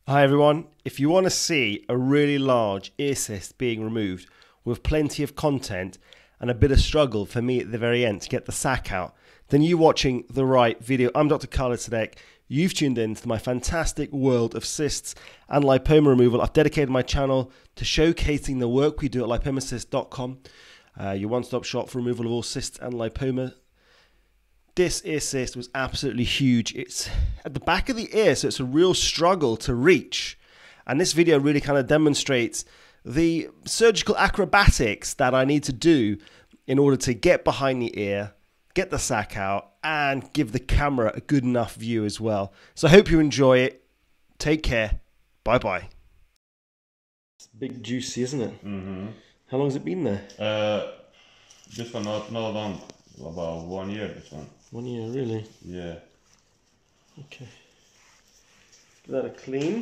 Hi everyone, if you want to see a really large ear cyst being removed with plenty of content and a bit of struggle for me at the very end to get the sac out, then you're watching the right video. I'm Dr. Khaled Sadek. You've tuned in to my fantastic world of cysts and lipoma removal. I've dedicated my channel to showcasing the work we do at lipomacyst.com, your one-stop shop for removal of all cysts and lipoma. This ear cyst was absolutely huge. It's at the back of the ear, so it's a real struggle to reach. And this video really kind of demonstrates the surgical acrobatics that I need to do in order to get behind the ear, get the sac out, and give the camera a good enough view as well. So I hope you enjoy it. Take care. Bye-bye. It's big juicy, isn't it? Mm-hmm. How long has it been there? This one not long, about 1 year, this one. 1 year, really? Yeah. Okay. Give that a clean.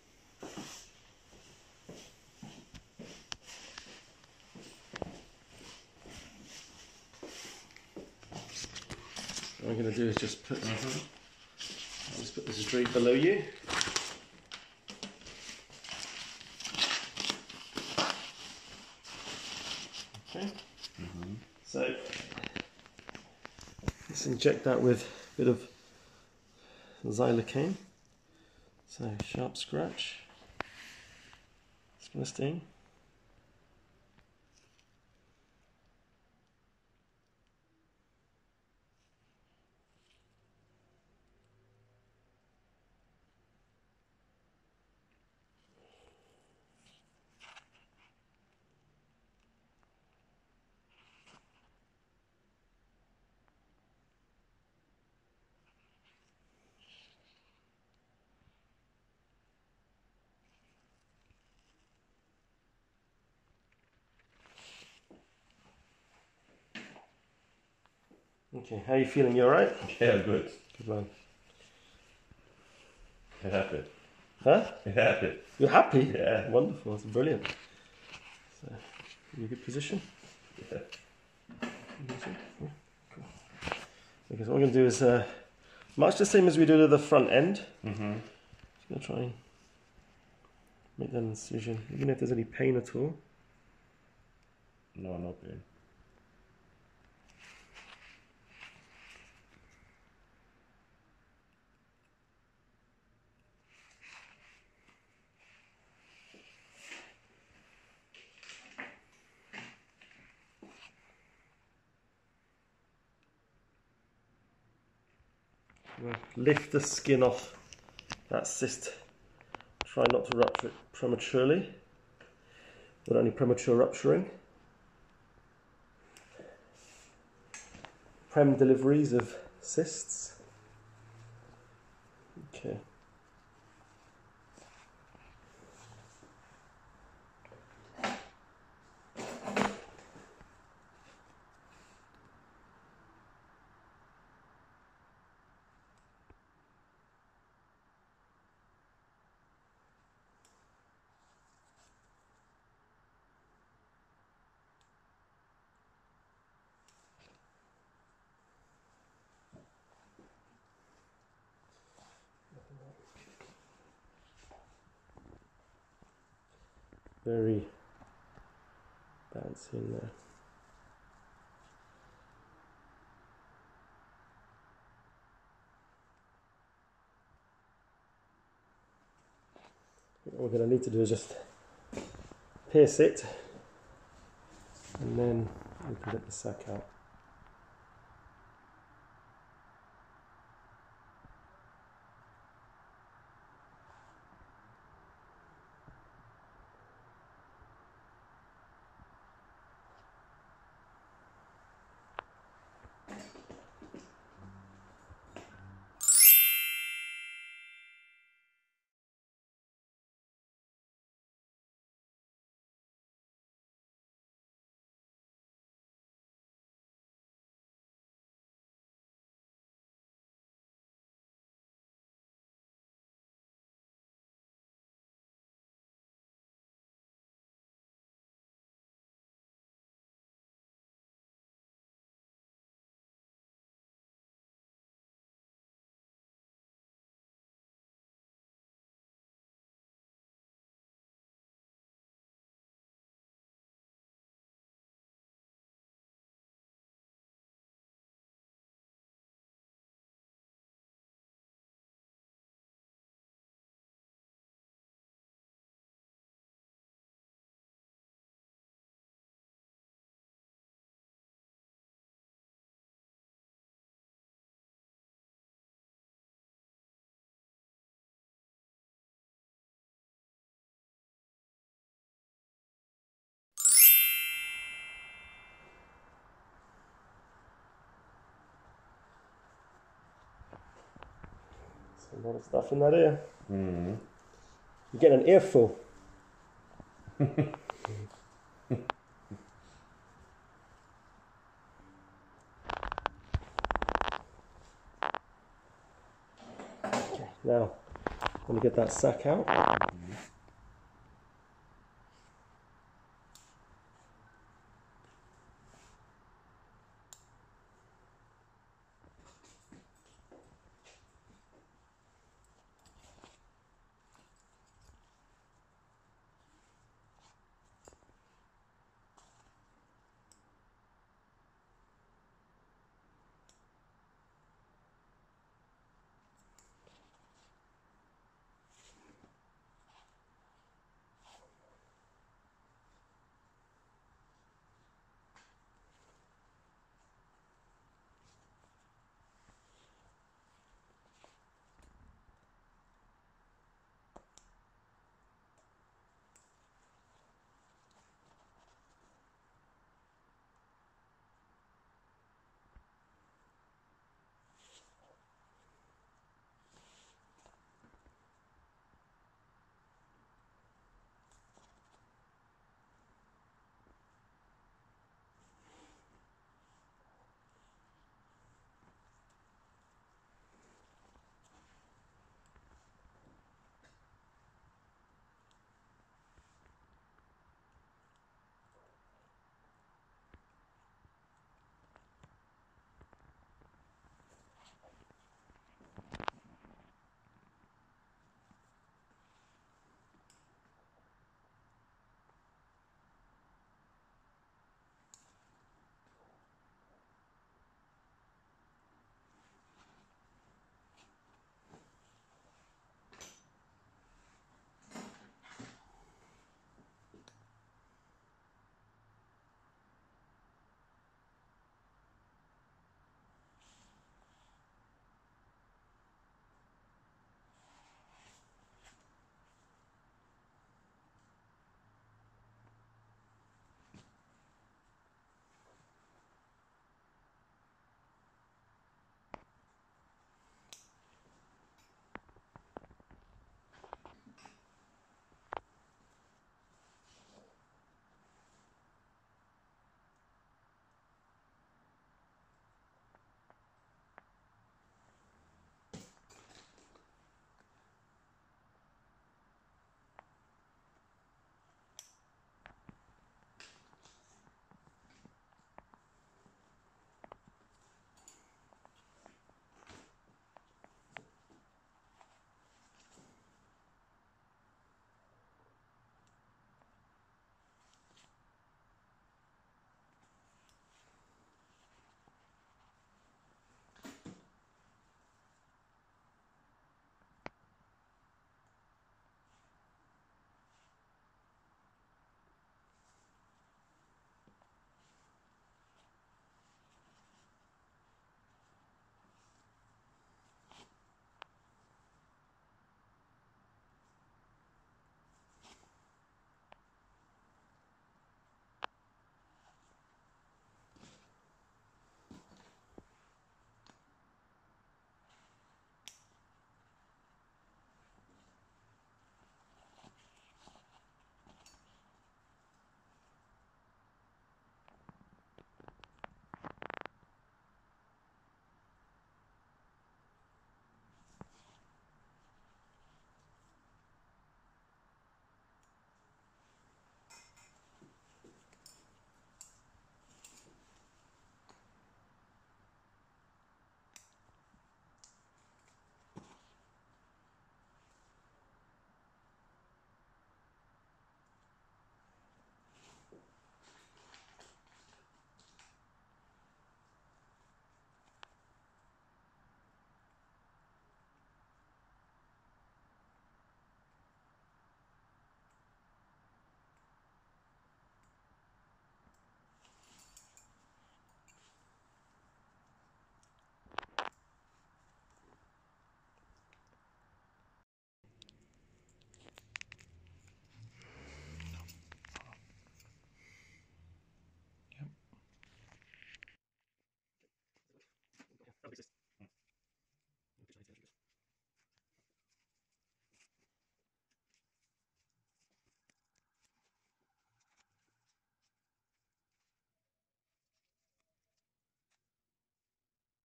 What I'm going to do is just put, I'll just put this straight below you. Okay. So let's inject that with a bit of xylocaine. So sharp scratch. It's going to sting. Okay, how are you feeling? You alright? Yeah, good. Good man. It happened. Huh? It happened. You're happy? Yeah. Wonderful, that's brilliant. So, you in a good position? Yeah. Yeah, cool. Okay, so what we're going to do is much the same as we did at the front end. Mm-hmm. Just going to try and make that incision, even if there's any pain at all. No, no pain. Lift the skin off that cyst. Try not to rupture it prematurely, without any premature rupturing. Prem deliveries of cysts. Okay. Very bouncy in there. What we're going to need to do is just pierce it, and then we can get the sac out. A lot of stuff in that ear. Mm. You get an earful. Okay, now I'm going to get that sac out.